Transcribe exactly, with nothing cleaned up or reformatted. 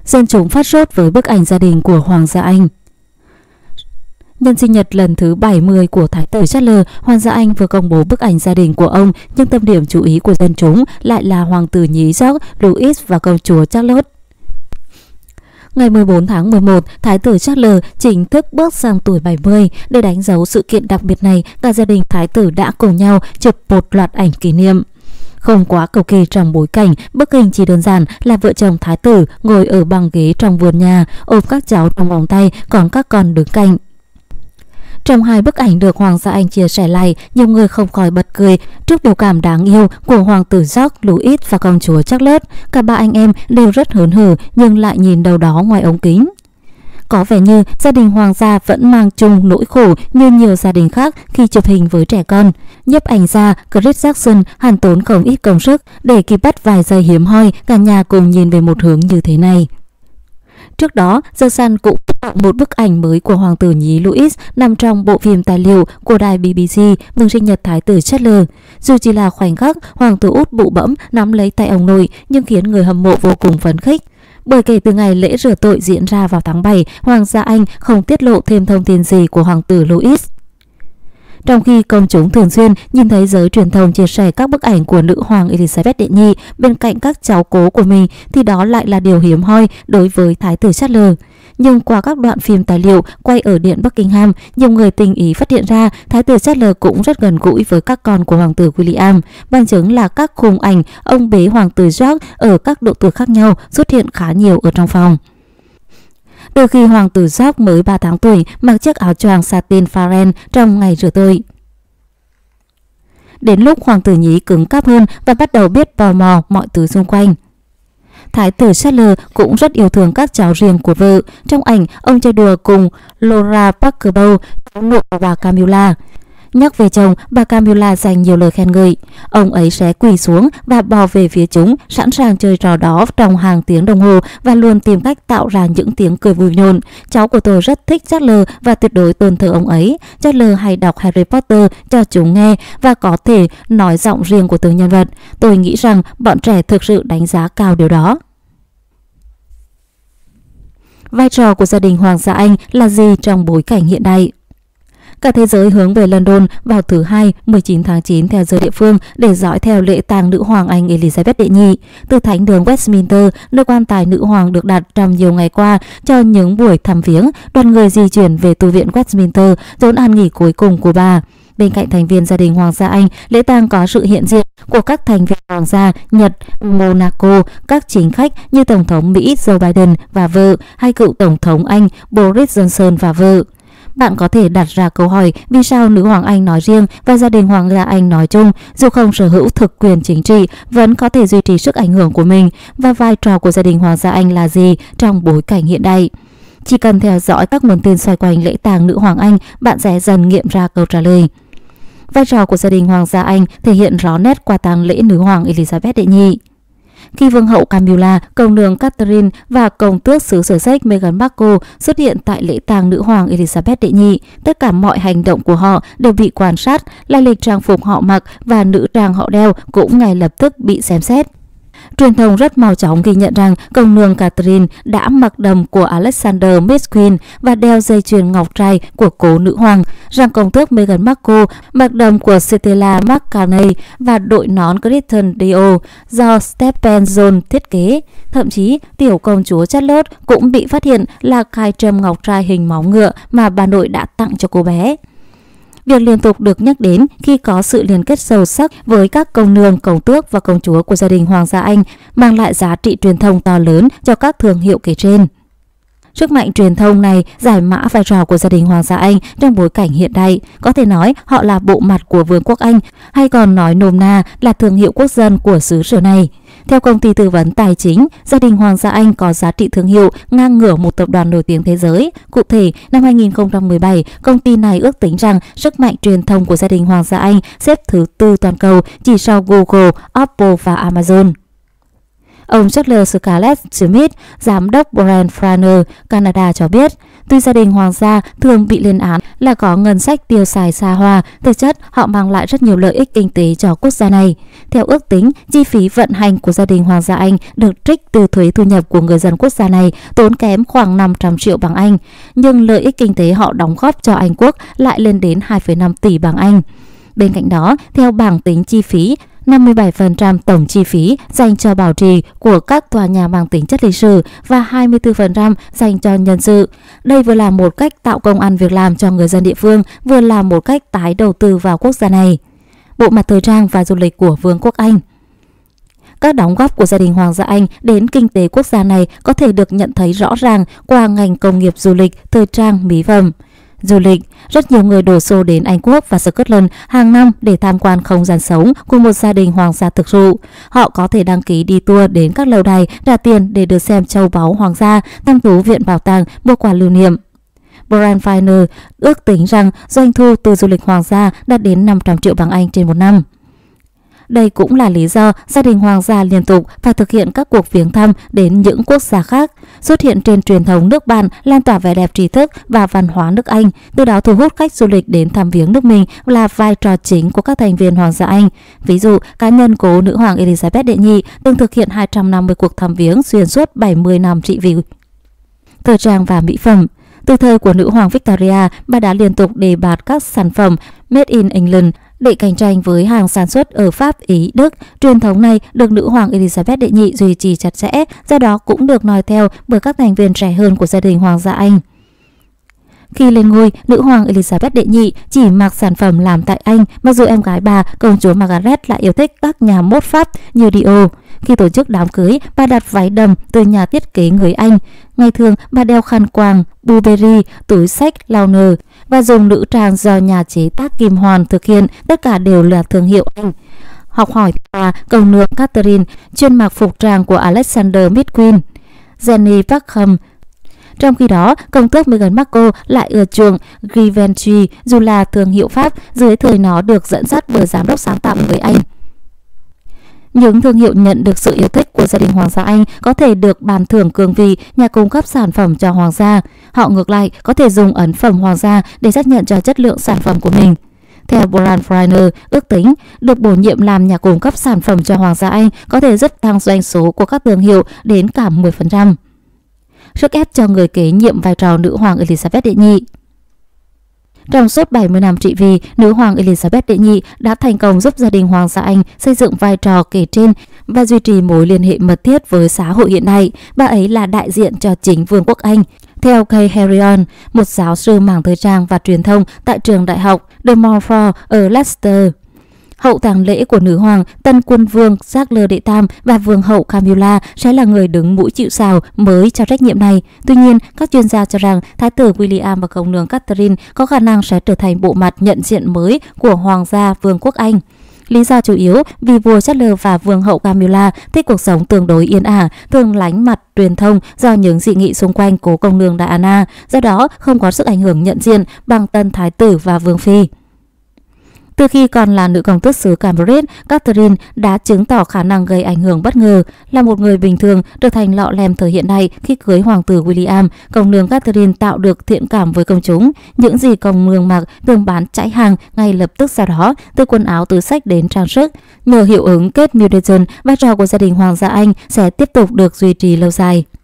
Dân chúng phát sốt với bức ảnh gia đình của Hoàng gia Anh. Nhân sinh nhật lần thứ bảy mươi của Thái tử Charles, Hoàng gia Anh vừa công bố bức ảnh gia đình của ông, nhưng tâm điểm chú ý của dân chúng lại là hoàng tử nhí George, Louis và công chúa Charlotte. Ngày mười bốn tháng mười một, Thái tử Charles chính thức bước sang tuổi bảy mươi. Để đánh dấu sự kiện đặc biệt này, cả gia đình Thái tử đã cùng nhau chụp một loạt ảnh kỷ niệm. Không quá cầu kỳ trong bối cảnh, bức hình chỉ đơn giản là vợ chồng Thái tử ngồi ở băng ghế trong vườn nhà, ôm các cháu trong vòng tay, còn các con đứng cạnh. Trong hai bức ảnh được Hoàng gia Anh chia sẻ lại, nhiều người không khỏi bật cười trước biểu cảm đáng yêu của hoàng tử George, Louis và công chúa Charlotte. Cả ba anh em đều rất hớn hở nhưng lại nhìn đâu đó ngoài ống kính. Có vẻ như gia đình hoàng gia vẫn mang chung nỗi khổ như nhiều gia đình khác khi chụp hình với trẻ con. Nhiếp ảnh gia Chris Jackson hàn tốn không ít công sức để kịp bắt vài giây hiếm hoi, cả nhà cùng nhìn về một hướng như thế này. Trước đó, The Sun cũng tạo một bức ảnh mới của hoàng tử nhí Louis nằm trong bộ phim tài liệu của đài bê bê xê mừng sinh nhật Thái tử Charles. Dù chỉ là khoảnh khắc, hoàng tử út bụ bẫm nắm lấy tay ông nội nhưng khiến người hâm mộ vô cùng phấn khích. Bởi kể từ ngày lễ rửa tội diễn ra vào tháng bảy, Hoàng gia Anh không tiết lộ thêm thông tin gì của hoàng tử Louis. Trong khi công chúng thường xuyên nhìn thấy giới truyền thông chia sẻ các bức ảnh của nữ hoàng Elizabeth đệ nhị bên cạnh các cháu cố của mình, thì đó lại là điều hiếm hoi đối với Thái tử Charles. Nhưng qua các đoạn phim tài liệu quay ở Điện Buckingham, nhiều người tình ý phát hiện ra Thái tử Charles cũng rất gần gũi với các con của hoàng tử William. Bằng chứng là các khung ảnh ông bế hoàng tử George ở các độ tuổi khác nhau xuất hiện khá nhiều ở trong phòng. Từ khi hoàng tử George mới ba tháng tuổi mặc chiếc áo choàng satin Farren trong ngày rửa tội, đến lúc hoàng tử nhí cứng cáp hơn và bắt đầu biết tò mò mọi thứ xung quanh. Thái tử Charles cũng rất yêu thương các cháu riêng của vợ. Trong ảnh, ông chơi đùa cùng Laura Parker Bowles, cháu nội của bà Camilla. Nhắc về chồng, bà Camilla dành nhiều lời khen ngợi. Ông ấy sẽ quỳ xuống và bò về phía chúng, sẵn sàng chơi trò đó trong hàng tiếng đồng hồ và luôn tìm cách tạo ra những tiếng cười vui nhộn. Cháu của tôi rất thích Charles và tuyệt đối tôn thờ ông ấy. Charles hay đọc Harry Potter cho chúng nghe và có thể nói giọng riêng của từng nhân vật. Tôi nghĩ rằng bọn trẻ thực sự đánh giá cao điều đó. Vai trò của gia đình Hoàng gia Anh là gì trong bối cảnh hiện đại? Cả thế giới hướng về London vào thứ Hai, mười chín tháng chín theo giờ địa phương để dõi theo lễ tang nữ hoàng Anh Elizabeth đệ nhị. Từ thánh đường Westminster, nơi quan tài nữ hoàng được đặt trong nhiều ngày qua cho những buổi thăm viếng, đoàn người di chuyển về tu viện Westminster, chốn an nghỉ cuối cùng của bà. Bên cạnh thành viên gia đình Hoàng gia Anh, lễ tang có sự hiện diện của các thành viên Hoàng gia Nhật, Monaco, các chính khách như Tổng thống Mỹ Joe Biden và vợ, hay cựu Tổng thống Anh Boris Johnson và vợ. Bạn có thể đặt ra câu hỏi vì sao nữ hoàng Anh nói riêng và gia đình Hoàng gia Anh nói chung, dù không sở hữu thực quyền chính trị, vẫn có thể duy trì sức ảnh hưởng của mình, và vai trò của gia đình Hoàng gia Anh là gì trong bối cảnh hiện đại? Chỉ cần theo dõi các nguồn tin xoay quanh lễ tang nữ hoàng Anh, bạn sẽ dần nghiệm ra câu trả lời. Vai trò của gia đình Hoàng gia Anh thể hiện rõ nét qua tang lễ nữ hoàng Elizabeth đệ nhị. Khi vương hậu Camilla, công nương Catherine và công tước xứ Sussex Meghan Markle xuất hiện tại lễ tang nữ hoàng Elizabeth đệ nhị, tất cả mọi hành động của họ đều bị quan sát, lai lịch trang phục họ mặc và nữ trang họ đeo cũng ngay lập tức bị xem xét. Truyền thông rất mau chóng ghi nhận rằng công nương Catherine đã mặc đầm của Alexander McQueen và đeo dây chuyền ngọc trai của cố nữ hoàng, rằng công tước Meghan Markle mặc đầm của Stella McCartney và đội nón Christian Dior do Stephen Jones thiết kế. Thậm chí, tiểu công chúa Charlotte cũng bị phát hiện là cài trâm ngọc trai hình móng ngựa mà bà nội đã tặng cho cô bé. Việc liên tục được nhắc đến khi có sự liên kết sâu sắc với các công nương, công tước và công chúa của gia đình Hoàng gia Anh mang lại giá trị truyền thông to lớn cho các thương hiệu kể trên. Sức mạnh truyền thông này giải mã vai trò của gia đình Hoàng gia Anh trong bối cảnh hiện đại. Có thể nói họ là bộ mặt của Vương quốc Anh, hay còn nói nôm na là thương hiệu quốc dân của xứ sở này. Theo công ty tư vấn tài chính, gia đình Hoàng gia Anh có giá trị thương hiệu ngang ngửa một tập đoàn nổi tiếng thế giới. Cụ thể, năm hai nghìn không trăm mười bảy, công ty này ước tính rằng sức mạnh truyền thông của gia đình Hoàng gia Anh xếp thứ tư toàn cầu, chỉ sau Google, Apple và Amazon. Ông Charles Scarlett Smith, giám đốc Brand Fraser Canada cho biết, tuy gia đình hoàng gia thường bị lên án là có ngân sách tiêu xài xa hoa, thực chất họ mang lại rất nhiều lợi ích kinh tế cho quốc gia này. Theo ước tính, chi phí vận hành của gia đình hoàng gia Anh được trích từ thuế thu nhập của người dân quốc gia này tốn kém khoảng năm trăm triệu bảng Anh, nhưng lợi ích kinh tế họ đóng góp cho Anh quốc lại lên đến hai phẩy năm tỷ bảng Anh. Bên cạnh đó, theo bảng tính chi phí, năm mươi bảy phần trăm tổng chi phí dành cho bảo trì của các tòa nhà mang tính chất lịch sử và hai mươi tư phần trăm dành cho nhân sự. Đây vừa là một cách tạo công ăn việc làm cho người dân địa phương, vừa là một cách tái đầu tư vào quốc gia này. Bộ mặt thời trang và du lịch của Vương quốc Anh. Các đóng góp của gia đình hoàng gia Anh đến kinh tế quốc gia này có thể được nhận thấy rõ ràng qua ngành công nghiệp du lịch, thời trang, mỹ phẩm. Du lịch, rất nhiều người đổ xô đến Anh Quốc và Scotland hàng năm để tham quan không gian sống của một gia đình hoàng gia thực thụ. Họ có thể đăng ký đi tour đến các lâu đài, trả tiền để được xem châu báu hoàng gia, thăm thú viện bảo tàng, mua quà lưu niệm. Brand Fraser ước tính rằng doanh thu từ du lịch hoàng gia đạt đến năm trăm triệu bảng Anh trên một năm. Đây cũng là lý do gia đình hoàng gia liên tục phải thực hiện các cuộc viếng thăm đến những quốc gia khác, xuất hiện trên truyền thống nước bạn, lan tỏa vẻ đẹp trí thức và văn hóa nước Anh, từ đó thu hút khách du lịch đến thăm viếng nước mình là vai trò chính của các thành viên hoàng gia Anh. Ví dụ, cá nhân cố nữ hoàng Elizabeth đệ nhị từng thực hiện hai trăm năm mươi cuộc thăm viếng xuyên suốt bảy mươi năm trị vì. Thời trang và mỹ phẩm. Từ thời của nữ hoàng Victoria, bà đã liên tục đề bạt các sản phẩm Made in England để cạnh tranh với hàng sản xuất ở Pháp, Ý, Đức. Truyền thống này được nữ hoàng Elizabeth đệ nhị duy trì chặt chẽ, do đó cũng được noi theo bởi các thành viên trẻ hơn của gia đình hoàng gia Anh. Khi lên ngôi, nữ hoàng Elizabeth đệ nhị chỉ mặc sản phẩm làm tại Anh, mặc dù em gái bà, công chúa Margaret, lại yêu thích các nhà mốt Pháp như Dior. Khi tổ chức đám cưới, bà đặt váy đầm từ nhà thiết kế người Anh. Ngày thường, bà đeo khăn quàng, Burberry, túi xách Launer và dùng nữ trang do nhà chế tác Kim Hoàn thực hiện, tất cả đều là thương hiệu Anh. Học hỏi qua công nương Catherine chuyên mặc phục trang của Alexander McQueen, Jenny Packham. Trong khi đó, công tước Meghan Markle lại ưa chuộng Givenchy, dù là thương hiệu Pháp, dưới thời nó được dẫn dắt bởi giám đốc sáng tạo người Anh. Những thương hiệu nhận được sự yêu thích của gia đình hoàng gia Anh có thể được bàn thưởng cương vị nhà cung cấp sản phẩm cho hoàng gia. Họ ngược lại có thể dùng ấn phẩm hoàng gia để xác nhận cho chất lượng sản phẩm của mình. Theo Brand Fraser ước tính, được bổ nhiệm làm nhà cung cấp sản phẩm cho hoàng gia Anh có thể giúp tăng doanh số của các thương hiệu đến cả mười phần trăm. Sức ép cho người kế nhiệm vai trò nữ hoàng Elizabeth đệ nhị. Trong suốt bảy mươi năm trị vì, nữ hoàng Elizabeth đệ nhị đã thành công giúp gia đình hoàng gia Anh xây dựng vai trò kể trên và duy trì mối liên hệ mật thiết với xã hội hiện nay. Bà ấy là đại diện cho chính Vương quốc Anh. Theo Kay Harrion, một giáo sư mảng thời trang và truyền thông tại trường đại học De Montfort ở Leicester, hậu tang lễ của nữ hoàng, tân quân vương Charles đệ tam và vương hậu Camilla sẽ là người đứng mũi chịu sào mới cho trách nhiệm này. Tuy nhiên, các chuyên gia cho rằng thái tử William và công nương Catherine có khả năng sẽ trở thành bộ mặt nhận diện mới của hoàng gia Vương quốc Anh. Lý do chủ yếu vì vua Charles và vương hậu Camilla thích cuộc sống tương đối yên ả, thường lánh mặt truyền thông do những dị nghị xung quanh cố công nương Diana, do đó không có sức ảnh hưởng nhận diện bằng tân thái tử và vương phi. Từ khi còn là nữ công tước xứ Cambridge, Catherine đã chứng tỏ khả năng gây ảnh hưởng bất ngờ. Là một người bình thường trở thành lọ lem thời hiện đại khi cưới hoàng tử William, công nương Catherine tạo được thiện cảm với công chúng. Những gì công nương mặc thường bán cháy hàng ngay lập tức sau đó, từ quần áo, túi xách đến trang sức. Nhờ hiệu ứng Kate Middleton, vai trò của gia đình hoàng gia Anh sẽ tiếp tục được duy trì lâu dài.